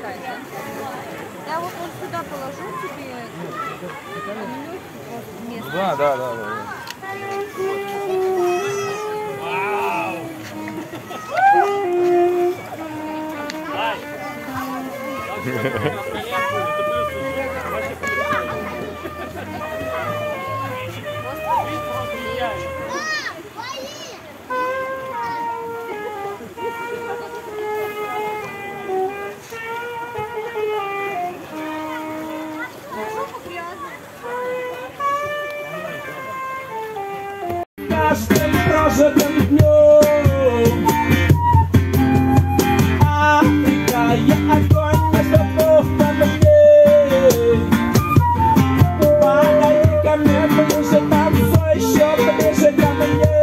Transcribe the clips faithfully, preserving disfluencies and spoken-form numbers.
Я вот он сюда положу тебе. Да, да, да, да. Каждым прожитым днем Африка, огонь между двух камней. Подойди ко мне ближе, танцуй еще ближе ко мне.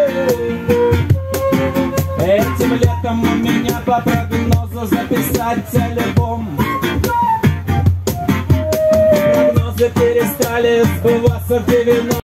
Этим летом у меня по прогнозу записать альбом. Прогнозы перестали сбываться в девяностых.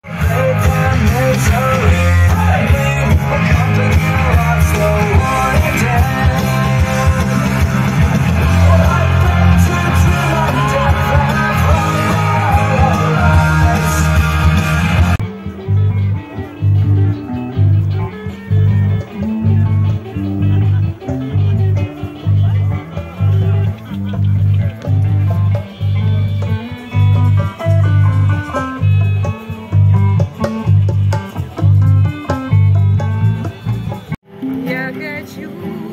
Я хочу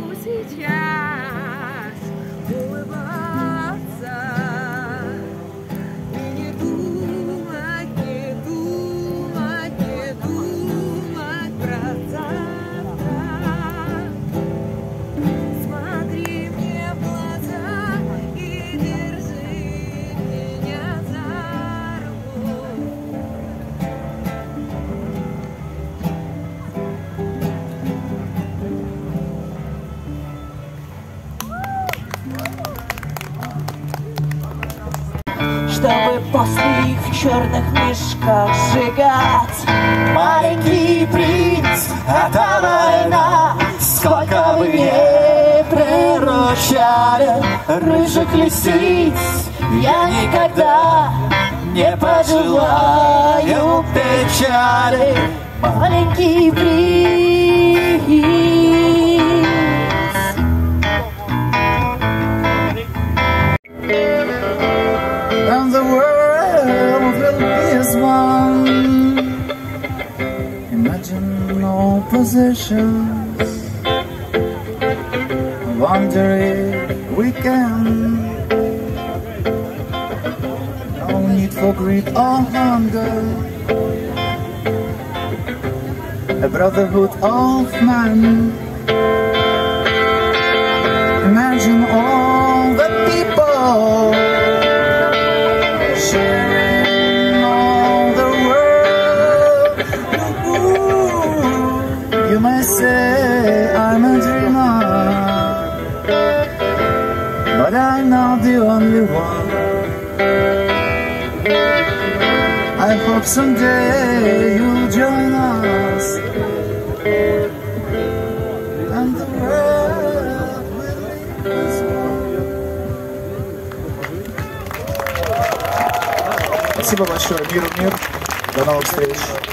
сейчас улыбаться и не думать, не думать, не думать про завтра. Смотри мне в глаза и держи меня за руку. Чтобы после их в черных мешках сжигать. Маленький принц, это война. Сколько вы не приручали рыжих лисиц, я никогда не пожелаю печали. Маленький принц. And the world will be as one. Imagine no possessions. Wonder if we can. No need for greed or hunger. A brotherhood of man. Imagine all the people sharing all the world. Ooh, you may say I'm a dreamer, but I'm not the only one. I hope someday you'll join us, and the world will be as one. Спасибо большое. Миру, мир. До новых встреч.